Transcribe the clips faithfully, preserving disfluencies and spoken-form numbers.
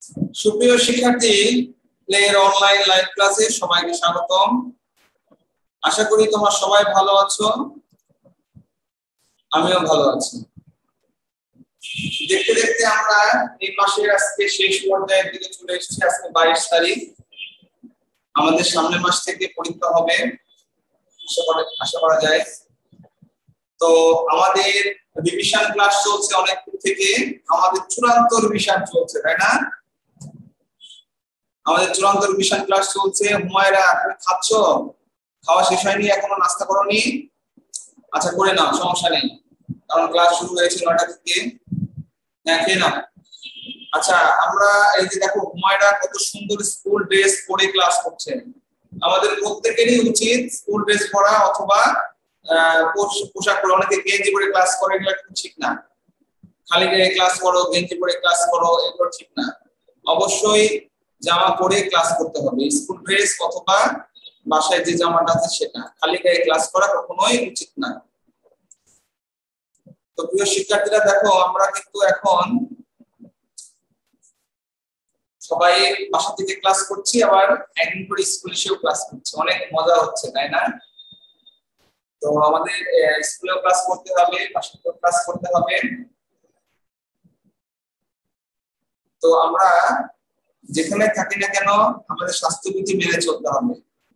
সুপ্রিয় শিক্ষার্থী, প্লের online live ক্লাসে সবাইকে স্বাগতম। আশা করি তোমরা সবাই ভালো আছো, আমিও ভালো আছি। দেখতে দেখতে আমরা এই মাসের আজকে শেষ পর্যায়ের দিকে চলে এসেছি। আজকে বাইশ তারিখ, আমাদের সামনের মাস থেকে পরীক্ষা হবে আশা করা যায়। তো আমাদের রিভিশন ক্লাস চলছে অনেক থেকে, আমাদের চূড়ান্ত রিভিশন চলছে, তাই না? আমাদের চূড়ান্ত রিভিশন ক্লাস চলছে। হুমায়রা, তুমি খাচ্ছ? খাওয়া শেষ হয়নি এখনো? নাস্তা করোনি? আচ্ছা, করে নাও, সমস্যা নেই, কারণ ক্লাস শুরু হয়েছে নয়টা থেকে। হ্যাঁ, খেয়ে নাও। আচ্ছা, আমরা এই যে দেখো হুমায়রা কত সুন্দর স্কুল ড্রেস পরে ক্লাস করছে। আমাদের প্রত্যেকেরই উচিত স্কুল ড্রেস পরা অথবা পোশাক পরে। অনেকে গেঞ্জি পরে ক্লাস করে, এগুলো কিন্তু ঠিক না। খালি গায়ে ক্লাস করো, গেঞ্জি পরে ক্লাস করো, এগুলো ঠিক না। অবশ্যই জামা পরে ক্লাস করতে হবে, স্কুল ড্রেস অথবা বাসায় যে জামাটা আছে সেটা। খালি গায়ে ক্লাস করা কখনোই উচিত না। তো প্রিয় শিক্ষার্থীরা, দেখো আমরা কিন্তু এখন সবাই বাসা থেকে ক্লাস করছি, আবার একদিন করে স্কুলে এসেও ক্লাস করছি। অনেক মজা হচ্ছে, তাই না? তো আমাদের স্কুলেও ক্লাস করতে হবে, বাসাতেও ক্লাস করতে হবে। তো আমরা যেখানে থাকি না কেন আমাদের স্বাস্থ্যবিধি মেনে চলতে হবে।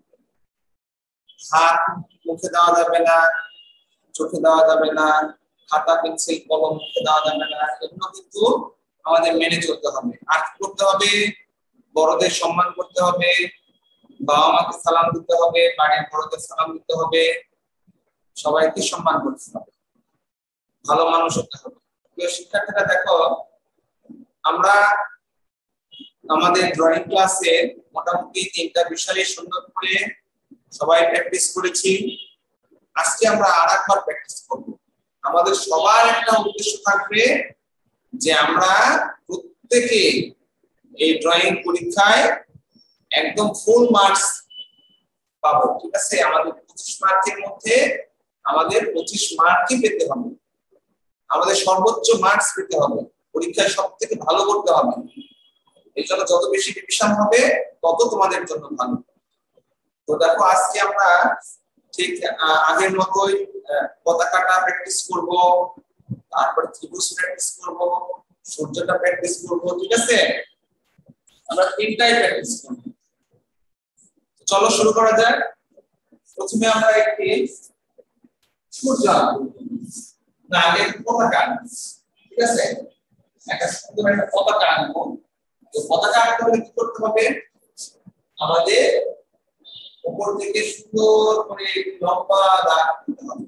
হাত মুখে দেওয়া যাবে না, চোখে দেওয়া যাবে না, খাতা পেন্সিল কলম মুখে দেওয়া যাবে না, এগুলো কিন্তু আমাদের মেনে চলতে হবে। আর কি করতে হবে? বড়দের সম্মান করতে হবে, বাবা মাকে সালাম দিতে হবে, বাড়ির বড়দের সালাম দিতে হবে, সবাইকে সম্মান করতে হবে, ভালো মানুষ হতে হবে। প্রিয় শিক্ষার্থীরা, দেখো আমরা আমাদের ড্রয়িং ক্লাসে মোটামুটি তিনটা বিষয়ে সুন্দর করে সবাই প্র্যাকটিস করেছি। আজকে আমরা আরেকবার প্র্যাকটিস করব। আমাদের সবার একটা উদ্দেশ্য থাকবে যে আমরা প্রত্যেকে এই ড্রয়িং পরীক্ষায় একদম ফুল মার্কস পাবো, ঠিক আছে? আমাদের পঁচিশ মার্কের মধ্যে আমাদের পঁচিশ মার্কই পেতে হবে, আমাদের সর্বোচ্চ মার্কস পেতে হবে, পরীক্ষায় সব থেকে ভালো করতে হবে। এই জন্য যত বেশি রিভিশন হবে তত তোমাদের জন্য ভালো। তো দেখো আজকে আমরা ঠিক আগের মতোই পতাকাটা প্র্যাকটিস করব, তারপর ত্রিভুজ প্র্যাকটিস করব, সূর্যটা প্র্যাকটিস করব, ঠিক আছে? আমরা তিনটাই প্র্যাকটিস করব। চলো শুরু করা যাক। প্রথমে আমরা একটি সূর্য না আগে পতাকা, ঠিক আছে? একটা সুন্দর একটা পতাকা আনবো। তো পতাকা আনতে হলে কি করতে হবে? আমাদের উপর থেকে সুন্দর করে লম্বা দাগ দিতে হবে।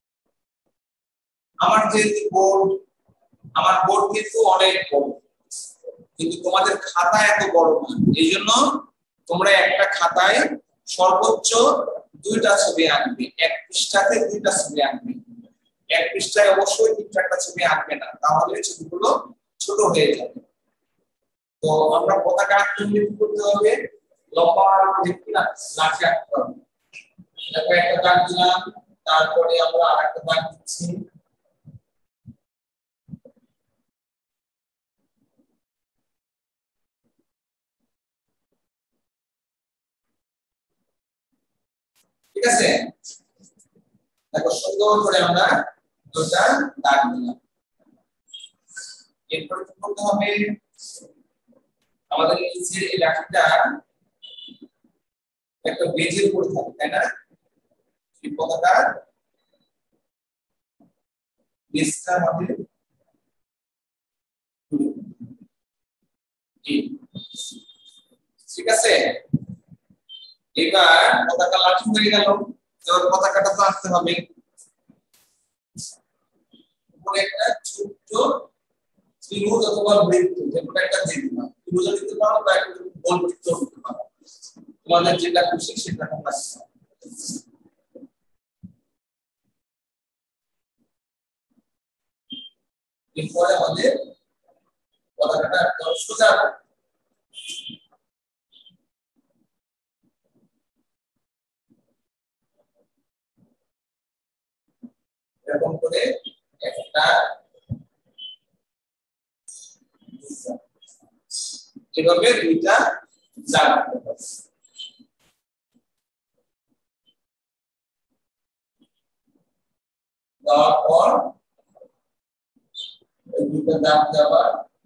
আমার যে বোর্ড, আমার বোর্ড কিন্তু অনেক বড়, কিন্তু তোমাদের খাতা এত বড় না। এই জন্য তোমরা একটা খাতায় সর্বোচ্চ দুইটা ছবি আঁকবে, এক পৃষ্ঠাতে দুইটা ছবি আঁকবে। এক পৃষ্ঠায় অবশ্যই তিন চারটা ছবি আঁকবে না, তাহলে ছবিগুলো ছোট হয়ে যাবে। তো আমরা পতাকা আঁকতে হলে কি করতে হবে? লম্বা দেখি না লাঠি আঁকতে হবে। দেখো একটা দাগ দিলাম, তারপরে আমরা আরেকটা দাগ দিচ্ছি। ঠিক আছে? দেখো সুন্দর করে আমরা দুটো দাগ দিলাম। এরপর কি করতে হবে? আমাদের নিচে এই লাঠিটা একটা বেজের উপর থাকে, তাই না? এই পতাকা বেজটা আমাদের ঠিক আছে। এবার পতাকা লাঠি হয়ে গেল, এবার পতাকাটা তো আঁকতে হবে। উপরে একটা ছোট্ট ত্রিভুজ অথবা বৃত্ত, যেটা একটা দিয়ে দিলাম। ত্রিভুজ দিতে পারো বা একটা গোল বৃত্ত দিতে পারো, তোমাদের যেটা খুশি সেটা তোমরা দিতে। এরপরে আমাদের পতাকাটা একদম সোজা এরকম করে একটা এভাবে দুইটা দাগ দিতে হবে। দেওয়ার পর এই দুইটা দাগ দেওয়া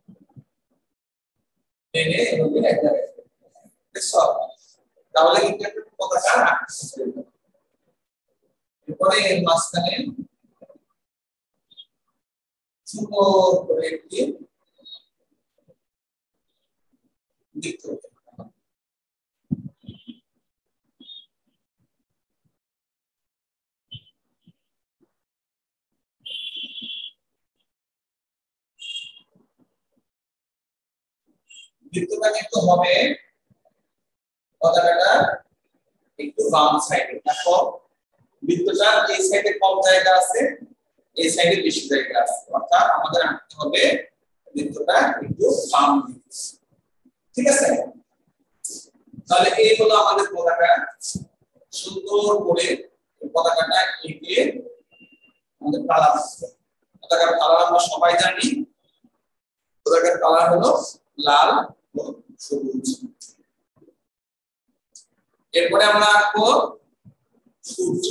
টেনে এভাবে একটা সব তাহলে কিন্তু একটা পতাকা আঁকতে হবে। এরপরে এর মাঝখানে ছোট করে একটি বৃত্ত বৃত্তটা কিন্তু হবে পতাকাটা একটু বাম সাইডে। দেখো বৃত্তটা এই সাইডে কম জায়গা আছে, এই সাইডে বেশি জায়গা আছে, অর্থাৎ আমাদের আঁকতে হবে বৃত্তটা একটু বাম দিকে। ঠিক আছে, তাহলে এই হলো আমাদের পতাকা। সুন্দর করে পতাকাটা এঁকে আমাদের কালার আছে। পতাকার কালার আমরা সবাই জানি, পতাকার কালার হলো লাল ও সবুজ। এরপরে আমরা আঁকবো সূর্য।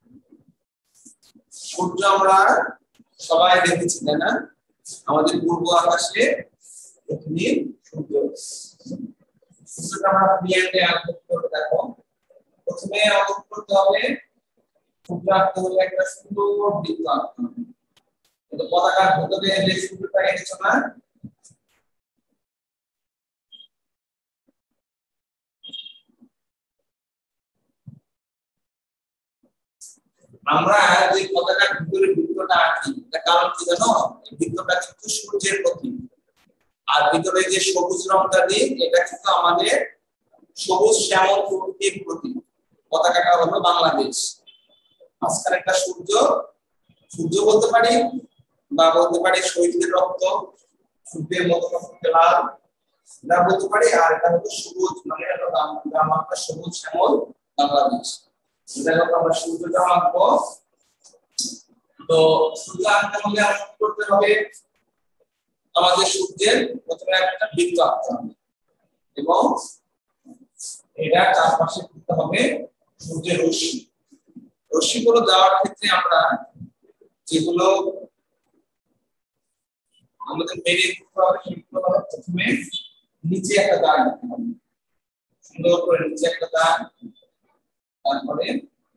সূর্য আমরা সবাই দেখেছি তাই না, আমাদের পূর্ব আকাশে এখানে সূর্য। সূর্যটা আমরা প্লেনে আঁকতে হবে। দেখো প্রথমে আঁকতে করতে হবে সূর্য আঁকতে হলে একটা সুন্দর বৃত্ত আঁকতে হবে। কিন্তু পতাকার ভিতরে যে সূর্যটা এনেছো না, আমরা যে পতাকার ভিতরে বৃত্তটা আঁকি তার কারণ কি জানো? এই বৃত্তটা কিন্তু সূর্যের প্রতীক, আর ভিতরে যে সবুজ রংটা দিই এটা কিন্তু আমাদের সবুজ শ্যামল প্রকৃতির প্রতীক। পতাকাটা হলো বাংলাদেশ। মাঝখানে একটা সূর্য, সূর্য বলতে পারি বা বলতে পারি শহীদের রক্ত, সূর্যের মতো লাল না বলতে পারি, আর এটা হলো সবুজ, মানে এটা আমরা সবুজ শ্যামল বাংলাদেশ। দেখো আমরা সূর্যটা আঁকবো। তো সূর্য আঁকতে হলে আমাদের করতে হবে আমাদের সূর্যের প্রথমে একটা বৃত্ত আঁকতে হবে এবং এটা চারপাশে করতে হবে সূর্যের রশ্মি। রশ্মিগুলো দেওয়ার ক্ষেত্রে আমরা যেগুলো আমাদের মেরে করতে হবে সেগুলো হলো প্রথমে নিচে একটা দাগ দিতে হবে, সুন্দর করে নিচে একটা দাগ, তারপরে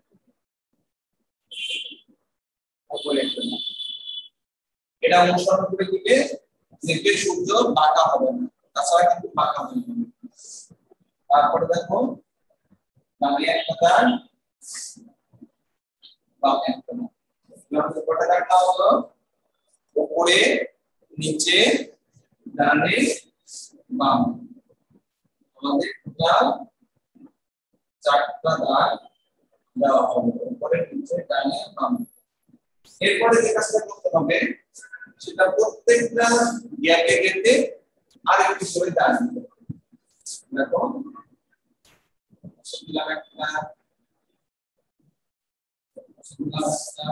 উপরে একটা দাগ। এটা অনুসরণ করে দিলে দেখবে সূর্য বাঁকা হবে না, তাছাড়া কিন্তু বাঁকা হবে না। তারপরে দেখো বামে একটা দাগ, বামে একটা দাগ। আমাদের কটা দাগটা হলো উপরে নিচে ডানে বামে, আমাদের টোটাল চারটা দাগ দেওয়া হবে উপরে নিচে ডানে বামে। এরপরে যে কাজটা করতে হবে সেটা প্রত্যেকটা গ্যাপে গেটে আরেকটু করে দাগ দিতে হবে। দেখো দিলাম একটা, দিলাম একটা,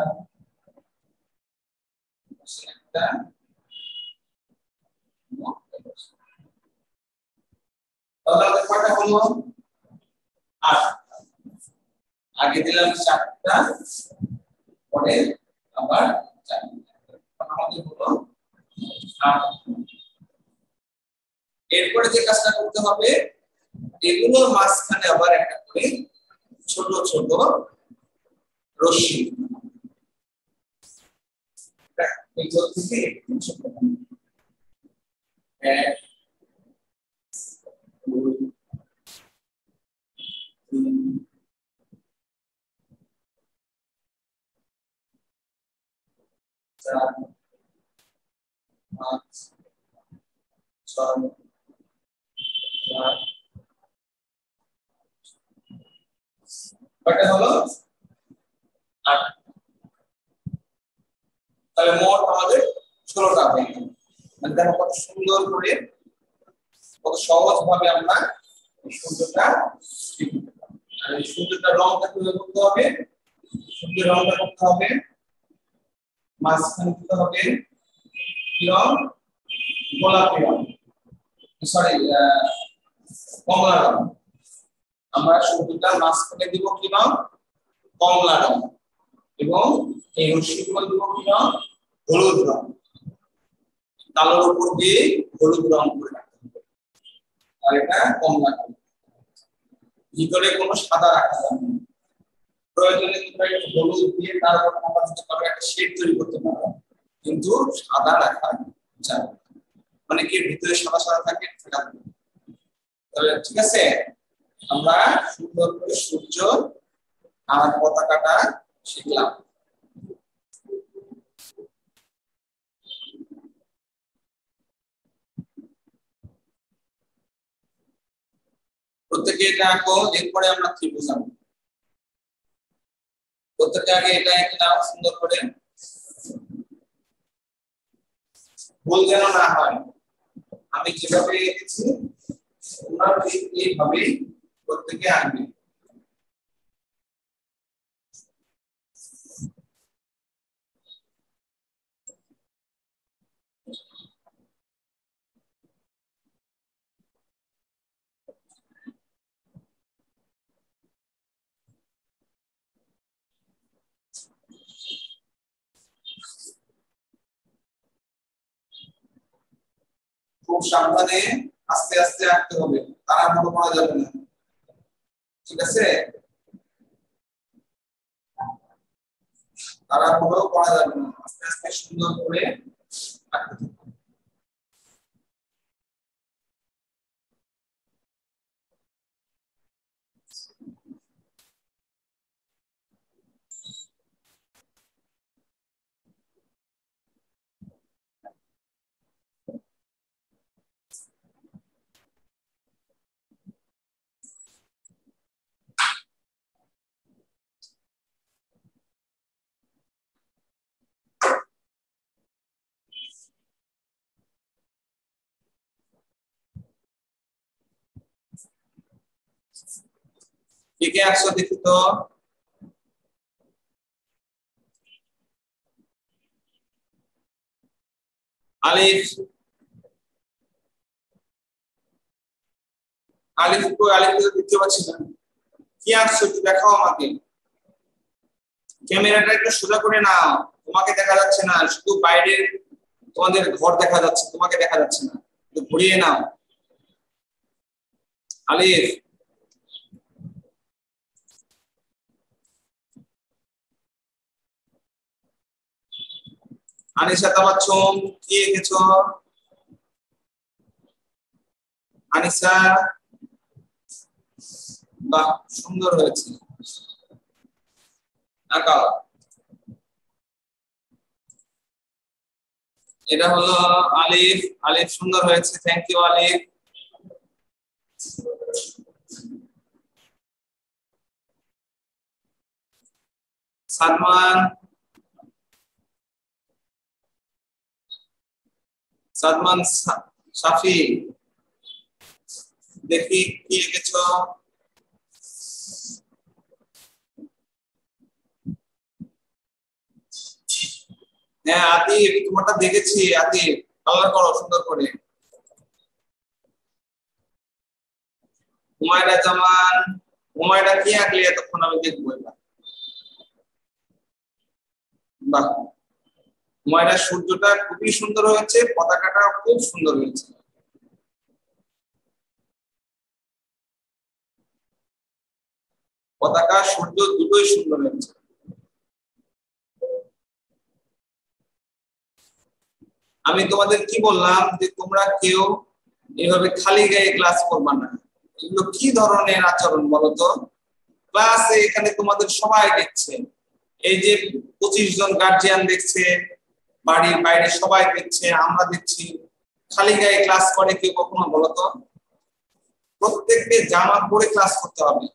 একটা তাহলে কয়টা হলো? আট। আগে দিলাম চারটা, পরে আবার চারটা, আমাদের হলো আট। এরপরে যে কাজটা করতে হবে এগুলোর মাঝখানে আবার একটা করে ছোট ছোট রশ্মি, এইগুলো থেকে একটু ছোট এক দুই তিন চার পাঁচ ছয় সাত। কয়টা হলো? আট। তাহলে মোট আমাদের ষোলোটা হয়ে গেল। দেখো কত সুন্দর করে কত সহজ ভাবে আমরা সূর্যটা লিখতে পারি। আর এই সূর্যটার রংটা কি করতে হবে? সূর্যের রংটা করতে হবে মাঝখানে দিতে হবে কি রং? গোলাপি রং। সরি কমলা রং, আমরা সূর্যটার মাঝখানে দিব কি রং? কমলা রং, এবং এই রশ্মিগুলো দিব কি রং? হলুদ রং। কালোর উপর দিয়ে হলুদ রং করে রাখতে হবে, আর এটা কমলা রং। ভিতরে কোনো সাদা রাখা যাবে না, প্রয়োজনে তোমরা একটু হলুদ দিয়ে তার উপর তোমরা দিতে পারো, একটা শেড তৈরি করতে পারো, কিন্তু সাদা রাখা যাবে না। মানে কি ভিতরে সাদা সাদা থাকে থাকা যাবে। তাহলে ঠিক আছে, আমরা সুন্দর করে সূর্য আর পতাকাটা শিখলাম। প্রত্যেকে এটা আঁকো, এরপরে আমরা কি বুঝাবো। প্রত্যেকে আগে এটা এঁকে নাও সুন্দর করে, ভুল যেন না হয়। আমি যেভাবে এঁকেছি তোমরা ঠিক এইভাবেই প্রত্যেকে আঁকবে। খুব সাবধানে আস্তে আস্তে আঁকতে হবে, তাড়াহুড়ো করা যাবে না, ঠিক আছে? তাড়াহুড়ো করা যাবে না, আস্তে আস্তে সুন্দর করে আঁকতে হবে। কে কে আসছো দেখি তো। আলিফ, আলিফ কই? আলিফ তো দেখতে পাচ্ছি না, কি আসছো একটু দেখাও আমাকে। ক্যামেরাটা একটু সোজা করে নাও, তোমাকে দেখা যাচ্ছে না, শুধু বাইরের তোমাদের ঘর দেখা যাচ্ছে, তোমাকে দেখা যাচ্ছে না, একটু ঘুরিয়ে নাও। আলিফ, আনিসা তাবাচ্চুম কি এঁকেছো? আনিসা, বাহ সুন্দর হয়েছে, আঁকাও। এটা হলো আলিফ, আলিফ সুন্দর হয়েছে, থ্যাংক ইউ আলিফ। সাদমান, সাদমান সাফি দেখি কি এঁকেছো। হ্যাঁ আতিফ, তোমারটা দেখেছি আতিফ, কালার করো সুন্দর করে। হুমায়রা জামান, হুমায়রা কি আঁকলে এতক্ষণ? আমি দেখবো এটা। বাহ, হুমায়রা সূর্যটা খুবই সুন্দর হয়েছে, পতাকাটা খুব সুন্দর হয়েছে। পতাকা সূর্য দুটোই সুন্দর হয়েছে। আমি তোমাদের কি বললাম যে তোমরা কেউ এভাবে খালি গায়ে ক্লাস করবা না। এগুলো কি ধরনের আচরণ বলতো? ক্লাসে এখানে তোমাদের সবাই দেখছে, এই যে পঁচিশ জন গার্জিয়ান দেখছে, বাড়ির বাইরে সবাই দেখছে, আমরা দেখছি, খালি গায়ে ক্লাস করে কেউ কখনো বলতো? প্রত্যেককে জামা পরে ক্লাস করতে হবে।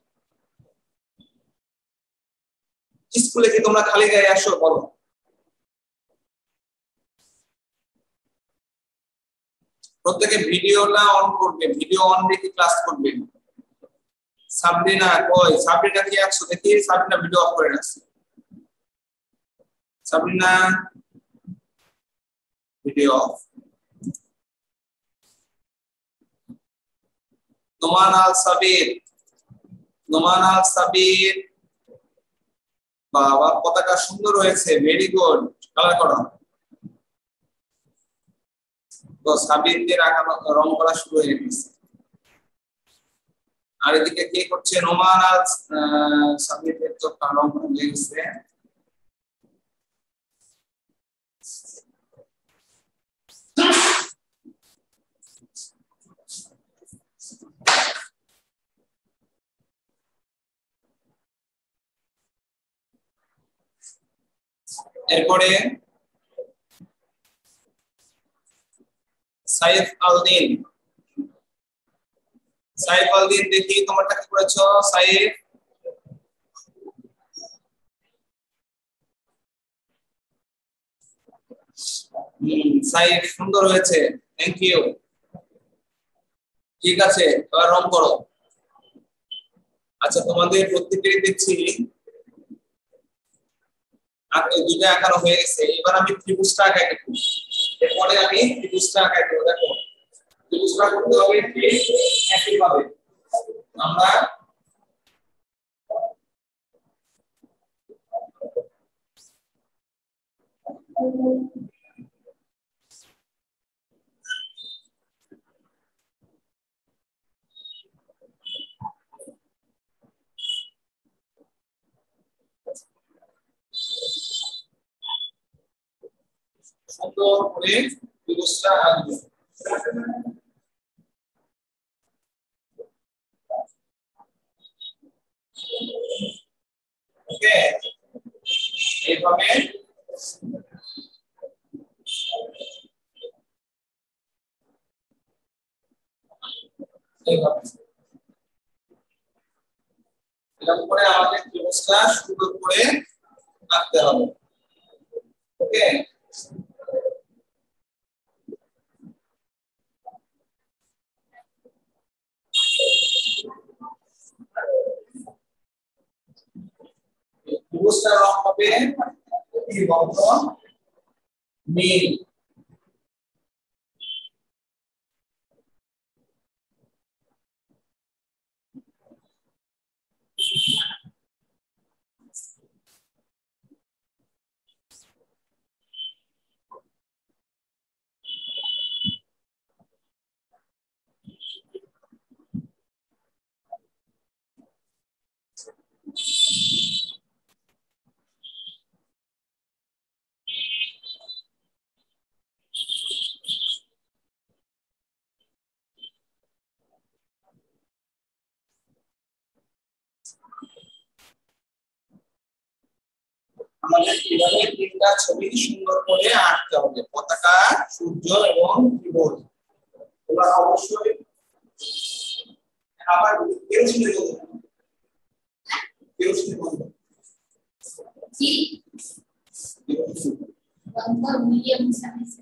স্কুলে কি তোমরা খালি গায়ে আসো বলো? প্রত্যেকে ভিডিওটা অন করবে, ভিডিও অন রেখে ক্লাস করবে। সাবরিনা কই? সাবরিনা কি আছো দেখি? সাবরিনা ভিডিও অফ করে রাখছে। Sabrina video off. নোমান আল সাবির, নোমান আল সাবির, বাবা পতাকা সুন্দর হয়েছে, ভেরি গুড, কালার করো। তো সাবিরদের আঁকানো রং করা শুরু হয়ে গেছে। আর এদিকে কে করছে? নোমান আল সাবিরদের তো রং করা হয়ে গেছে। এরপরে সাইফ আল দিন, সাইফ আল দিন দেখি তোমারটা কি করেছো সাইফ? হুম, সাইফ সুন্দর হয়েছে, থ্যাংক ইউ। ঠিক আছে, এবার রং করো। আচ্ছা তোমাদের প্রত্যেকেরই দেখছি আর এই দুইটা আঁকানো হয়ে গেছে। এবার আমি ত্রিভুজটা আঁকাই দেব, এরপরে আমি ত্রিভুজটা আঁকাই দেব। দেখো ত্রিভুজটা করতে হবে ঠিক একই ভাবে। আমরা সুন্দর করে ত্রিভুজটা আঁকবো। ওকে, এইভাবে এইভাবে এরকম করে আমাদের ত্রিভুজটা সুন্দর করে আঁকতে হবে। ওকে, ত্রিভুজটার রং হবে কি বলতো? নীল। আমাদের কিভাবে তিনটা ছবি সুন্দর করে আঁকতে হবে, পতাকা, সূর্য এবং ত্রিভুজ। তোমরা অবশ্যই আবার কেউ শুনে বলবে, কেউ শুনে বলবে জি বন্ধ মিডিয়াম সাইজ।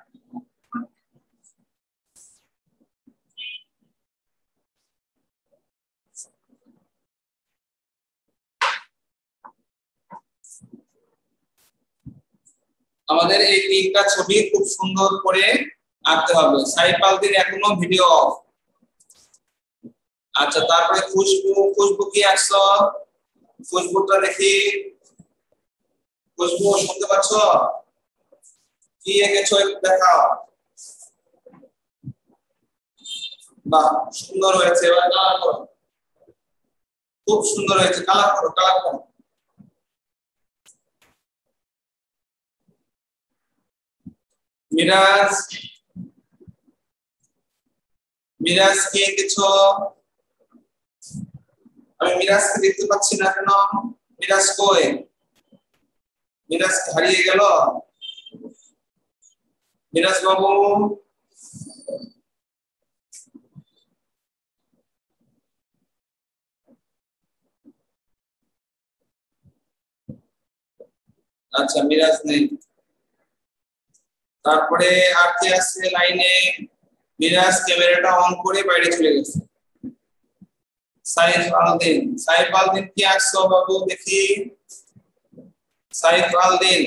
আমাদের এই তিনটা ছবি খুব সুন্দর করে আঁকতে হবে। সাইফ আল দিন এখনো ভিডিও অফ। আচ্ছা তারপরে খুশবু, খুশবু কি আঁকছো? খুশবুটা দেখি, খুশবু শুনতে পাচ্ছ? কি এঁকেছো একটু দেখাও। বাহ সুন্দর হয়েছে, এবার কালার করো। খুব সুন্দর হয়েছে, কালার করো, কালার করো। মিরাজ, মিরাজ কি এঁকেছো? আমি মিরাজকে দেখতে পাচ্ছি না কেন? মিরাজ কই? মিরাজ হারিয়ে গেল? মিরাজ বাবু, আচ্ছা মিরাজ নেই। তারপরে আর কে আছে লাইনে? মিরাজ ক্যামেরাটা অন করে বাইরে চলে গেছে। সাইফ আল দিন, সাইফ আল দিন কি আঁকছো বাবু দেখি? সাইফ আল দিন,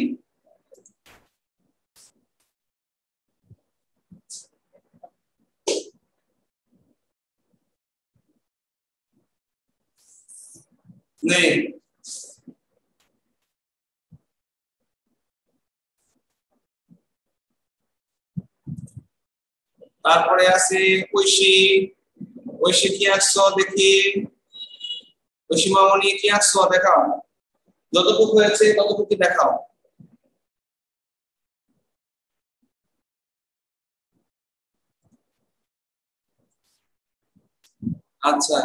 নেই। তারপরে আছে ঐশী, ঐশী কি আসছো দেখি, ঐশী মামনি কি আসছো দেখাও, যতটুকু হয়েছে ততটুকু দেখাও। আচ্ছা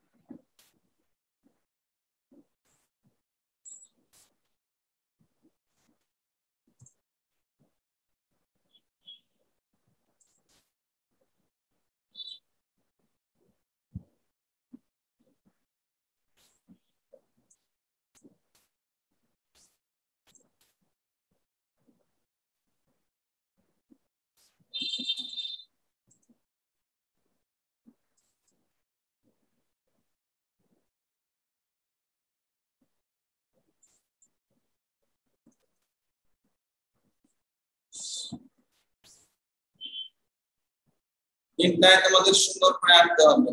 তিনটায় তোমাদের সুন্দর করে আঁকতে হবে।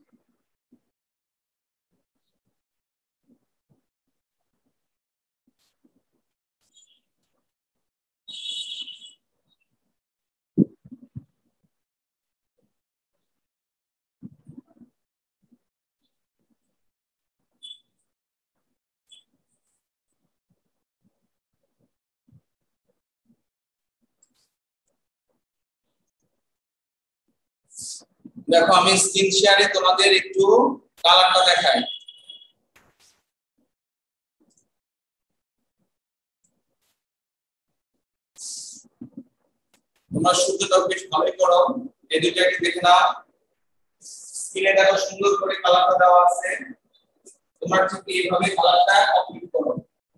দেখো আমি স্ক্রিন শেয়ারে তোমাদের একটু কালারটা দেখাই। তোমরা সূর্যটা বেশ ভালোই করো, এই দুইটাকে দেখে নাও। স্ক্রিনে দেখো সুন্দর করে কালারটা দেওয়া আছে, তোমরা ঠিক এইভাবে কালারটা কমপ্লিট করো।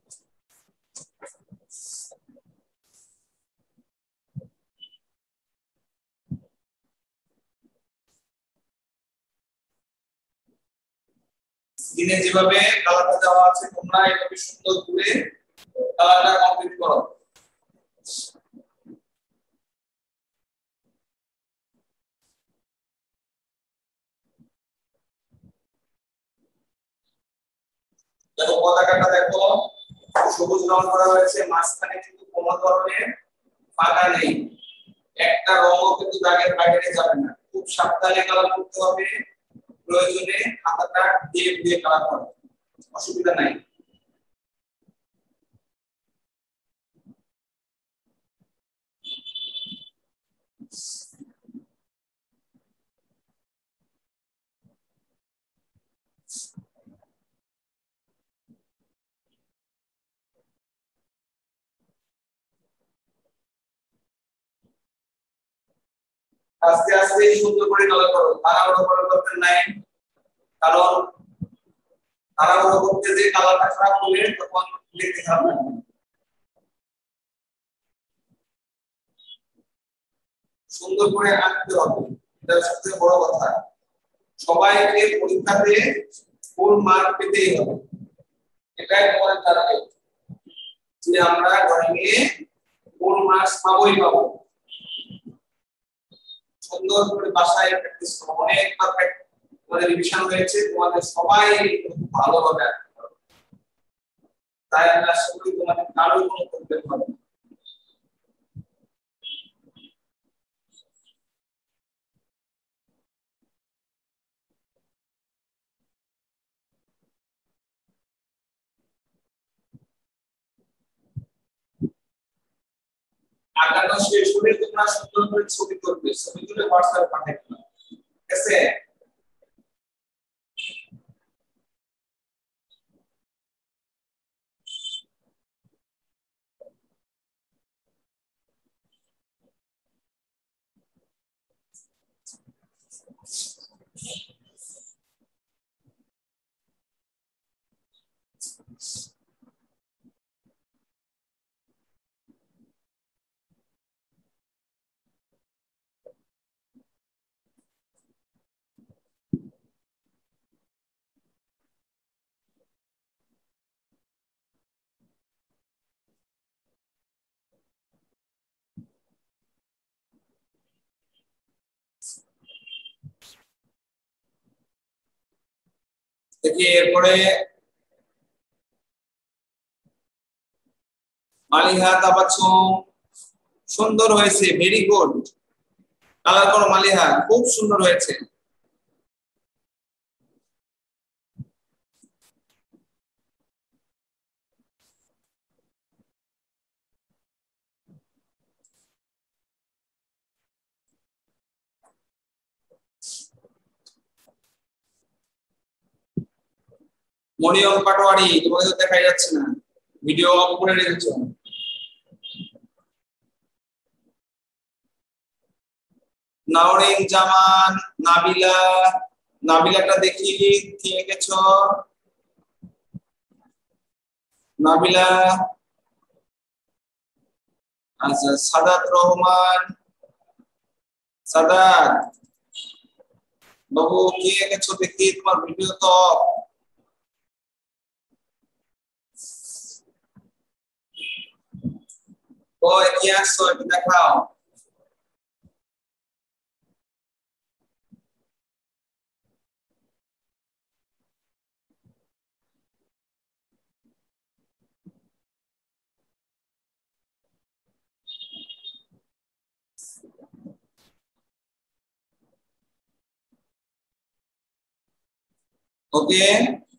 স্ক্রিনে যেভাবে কালারটা দেওয়া আছে তোমরা এভাবে সুন্দর করে কালারটা কমপ্লিট করো। দেখো পতাকাটা দেখো সবুজ রং করা হয়েছে, মাঝখানে কিন্তু কোনো ধরনের ফাঁকা নেই, একটা রঙও কিন্তু দাগের বাইরে যাবে না। খুব সাবধানে কালার করতে হবে, প্রয়োজনে খাতাটা দিয়ে দিয়ে কালার করো, অসুবিধা নাই। আস্তে আস্তে সুন্দর করে কালার করো, তাড়াহুড়ো করার দরকার নাই, কারণ তাড়াহুড়ো করতে যে কালারটা খারাপ হবে তখন দেখতে খারাপ লাগবে। সুন্দর করে আঁকতে হবে, এটা সবথেকে বড় কথা। সবাইকে পরীক্ষাতে ফুল মার্ক পেতেই হবে, এটাই তোমাদের টার্গেট, যে আমরা ড্রয়িং এ ফুল মার্কস পাবোই পাবো। সুন্দর করে বাসায় প্র্যাকটিস করো, অনেকবার তোমাদের রিভিশন হয়েছে, তোমাদের সবাই ভালোভাবে আঁকতে পারবে, তাই আমি আশা করি তোমাদের কারোর কোনো প্রবলেম হবে না। আঁকানো শেষ হলে তোমরা সুন্দর করে ছবি তুলবে, ছবি তুলে হোয়াটসঅ্যাপে পাঠাবে, ঠিক আছে? দেখি এরপরে মালিহা তাবাচ্ছুম সুন্দর হয়েছে, ভেরি গুড। কালার করো মালিহা, খুব সুন্দর হয়েছে। মরিয়ম পাটোয়ারি, তোমাকে তো দেখাই যাচ্ছে না, ভিডিও অফ করে রেখেছো। নাওরিন জামান, নাবিলা, নাবিলাটা দেখি কি এঁকেছো নাবিলা। আচ্ছা, সাদাত রহমান, সাদাত বাবু কি এঁকেছো দেখি, তোমার ভিডিও তো ওই কি আসছো একটু দেখাও। ওকে,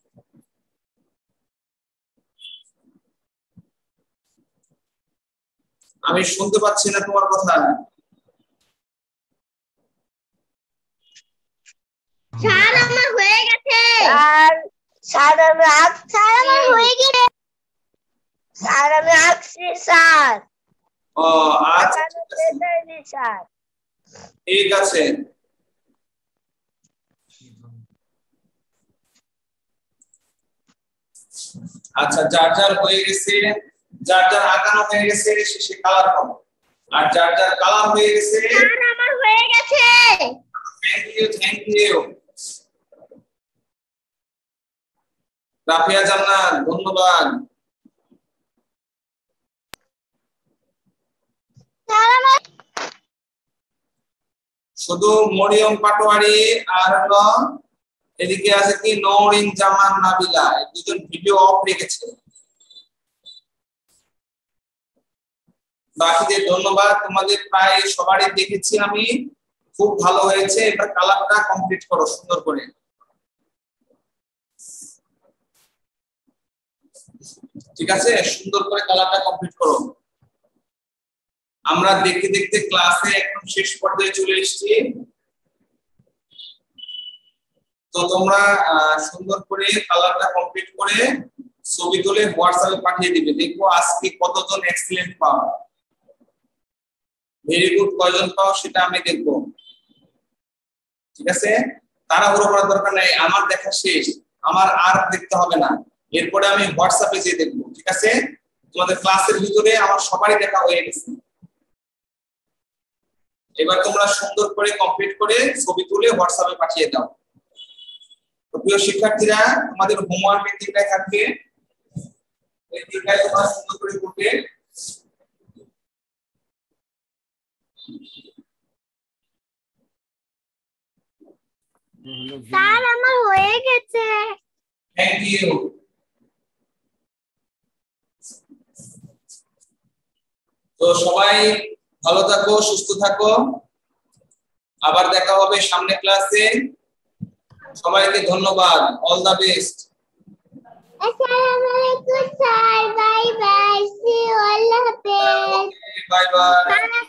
আমি শুনতে পাচ্ছি না তোমার কথা। স্যার আমার হয়ে গেছে। স্যার স্যার আমি আঁক স্যার আমার হয়ে গেছে। স্যার আমি আঁকছি স্যার। ও আচ্ছা স্যার ঠিক আছে। আচ্ছা, যার যার হয়ে গেছে, যার যার আঁকানো হয়ে গেছে সে কালার করো, আর যার যার কালার হয়ে গেছে। স্যার আমার হয়ে গেছে। Thank you, thank you Rafia Jannat, ধন্যবাদ। স্যার আমার শুধু মরিয়ম পাটোয়ারি আর হলো এদিকে আছে কি নওরিন জামান, নাবিলা, দুজন ভিডিও অফ রেখেছে। বাকিদের ধন্যবাদ, তোমাদের প্রায় সবারই দেখেছি আমি, খুব ভালো হয়েছে। এবার কালারটা কমপ্লিট করো সুন্দর করে। ঠিক আছে, সুন্দর করে কালারটা কমপ্লিট করো। আমরা দেখতে দেখতে ক্লাসে একদম শেষ পর্যায়ে চলে এসেছি। তো তোমরা সুন্দর করে কালারটা কমপ্লিট করে ছবি তুলে হোয়াটসঅ্যাপে পাঠিয়ে দিবে। দেখবো আজকে কতজন এক্সিলেন্ট পাও, ভেরি গুড কয়জন পাও সেটা আমি দেখবো। ঠিক আছে, তাড়াহুড়ো করার দরকার নাই, আমার দেখা শেষ, আমার আর দেখতে হবে না, এরপরে আমি হোয়াটসঅ্যাপে যেয়ে দেখবো। ঠিক আছে, তোমাদের ক্লাসের ভিতরে আমার সবারই দেখা হয়ে গেছে। এবার তোমরা সুন্দর করে কমপ্লিট করে ছবি তুলে হোয়াটসঅ্যাপে পাঠিয়ে দাও। তো প্রিয় শিক্ষার্থীরা, তোমাদের হোমওয়ার্ক এই তিনটাই থাকবে, এই তিনটাই তোমরা সুন্দর করে করবে। স্যার আমার হয়ে গেছে। Thank you. তো সবাই ভালো থাকো, সুস্থ থাকো, আবার দেখা হবে সামনে ক্লাসে। সবাইকে ধন্যবাদ, অল দা বেস্ট। আসসালামু আলাইকুম sir, bye bye, see you, Allah হাফেজ। Bye by.